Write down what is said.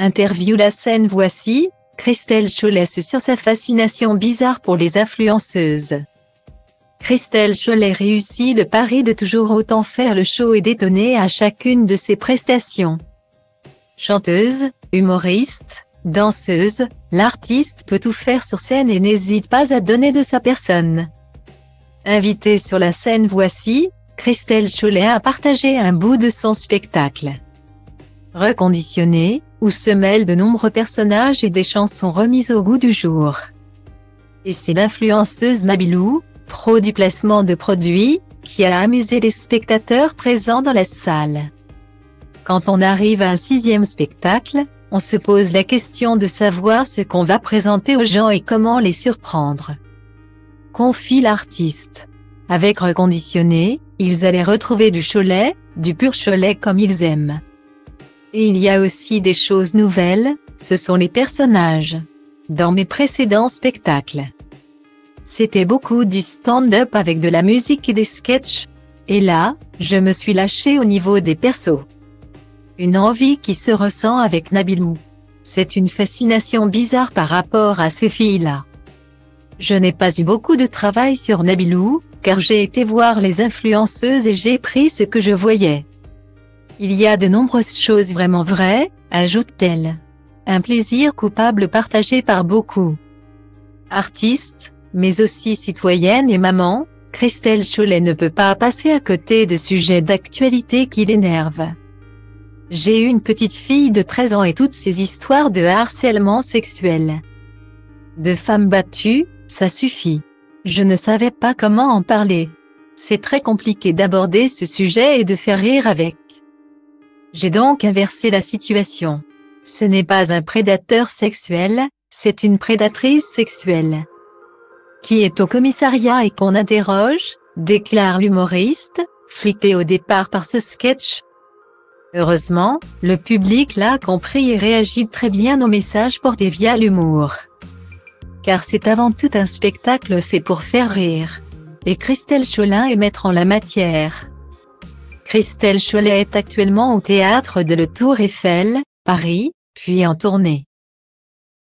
Interview La scène voici, Christelle Chollet sur sa fascination bizarre pour les influenceuses. Christelle Chollet réussit le pari de toujours autant faire le show et d'étonner à chacune de ses prestations. Chanteuse, humoriste, danseuse, l'artiste peut tout faire sur scène et n'hésite pas à donner de sa personne. Invitée sur La scène voici, Christelle Chollet a partagé un bout de son spectacle. Reconditionné, où se mêlent de nombreux personnages et des chansons remises au goût du jour. Et c'est l'influenceuse Nabilou, pro du placement de produits, qui a amusé les spectateurs présents dans la salle. Quand on arrive à un 6e spectacle, on se pose la question de savoir ce qu'on va présenter aux gens et comment les surprendre. Confie l'artiste. Avec Reconditionné, ils allaient retrouver du Cholet, du pur Cholet comme ils aiment. Et il y a aussi des choses nouvelles, ce sont les personnages. Dans mes précédents spectacles, c'était beaucoup du stand-up avec de la musique et des sketchs. Et là, je me suis lâchée au niveau des persos. Une envie qui se ressent avec Nabilou. C'est une fascination bizarre par rapport à ces filles-là. Je n'ai pas eu beaucoup de travail sur Nabilou, car j'ai été voir les influenceuses et j'ai pris ce que je voyais. Il y a de nombreuses choses vraiment vraies, ajoute-t-elle. Un plaisir coupable partagé par beaucoup. Artiste, mais aussi citoyenne et maman, Christelle Chollet ne peut pas passer à côté de sujets d'actualité qui l'énervent. J'ai eu une petite fille de 13 ans et toutes ces histoires de harcèlement sexuel. De femmes battues, ça suffit. Je ne savais pas comment en parler. C'est très compliqué d'aborder ce sujet et de faire rire avec. J'ai donc inversé la situation. Ce n'est pas un prédateur sexuel, c'est une prédatrice sexuelle. Qui est au commissariat et qu'on interroge, déclare l'humoriste, flippé au départ par ce sketch. Heureusement, le public l'a compris et réagit très bien au message porté via l'humour. Car c'est avant tout un spectacle fait pour faire rire. Et Christelle Chollet est maître en la matière. Christelle Chollet est actuellement au théâtre de la Tour Eiffel, Paris, puis en tournée.